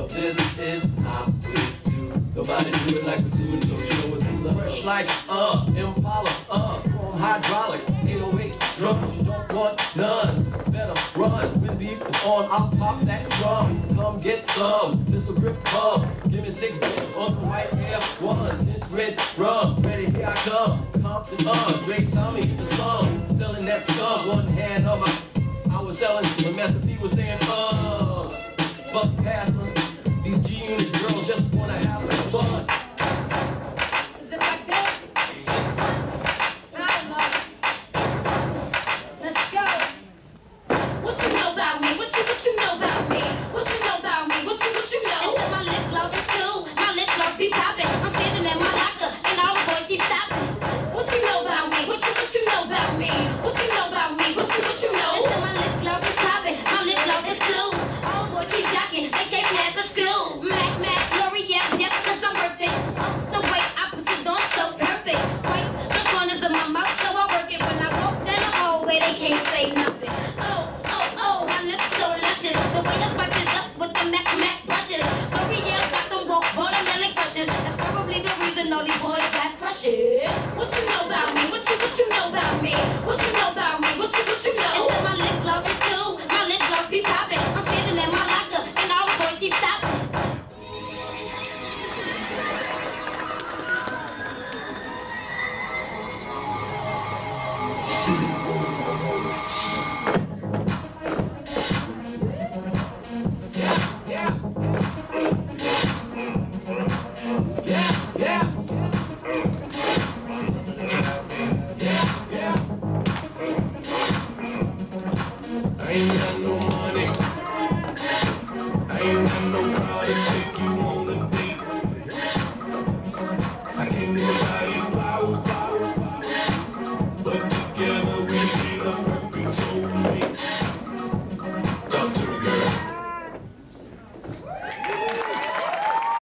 This is how we do. Nobody do it like we do it, so show us love. Fresh like Impala, chrome hydraulics, 808 drums. You don't want none. Better run. When beef is on, I'll pop that drum. Come get some, Mr. Grip Club. Give me 6 drinks on the white Air Ones. It's red rum. Ready, here I come. Compton, Drake Tommy, the slum. Selling that scum. One hand on my. I was selling when Master P was saying, Buck Pastor. These G-Unit girls just wanna have fun. Is it like that? Let's go. What you know about me? What you know about me? What you know about me? What you know? It's that my lip gloss is cool. My lip gloss be popping. I'm standing at my locker and all the boys keep stopping. What you know about me? What you know about me? What you know about me? What you know? It's that my lip gloss is popping. My lip gloss is cool. All the boys keep jocking. They chase me at the school. Mac, glory, yeah, cause I'm worth it. Oh, the way I put it on so perfect. Wipe the corners of my mouth so I work it. When I walk down the hallway, they can't say nothing. Oh, my lips so luscious. The way I spice it up with the Mac brushes. L'Oreal got them watermelon crushes. That's probably the reason all these boys got crushes. What you know about me? What you know about me? What you know about me? What you know? It's that my lip gloss is cool. My lip gloss be popping. I'm standing at my locker and all the boys keep stopping. I ain't got no money. I ain't got no car to take you